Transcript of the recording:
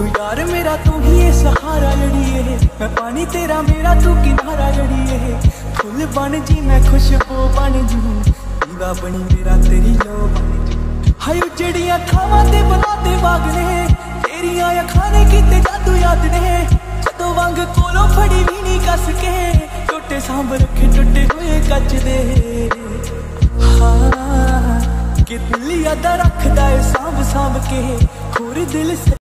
तू यार मेरा तू ही है सहारा जड़िए, मैं पानी तेरा मेरा तू किनारा जड़िए। फुल बन जी मैं खुशबू बन जू, दीवा बनी मेरा तेरी लो बन जू। हाय उजड़िया खावा ते बनाते बाग ने, तेरिया अखां ने कीते जादू याद ने। जदों वंग कोलों फड़ी भी नहीं कस के, टोटे सांभ रखे टुटे हुए कच दे। हाँ कि दिल यादा रखदा है सांभ सांभ के, होर दिल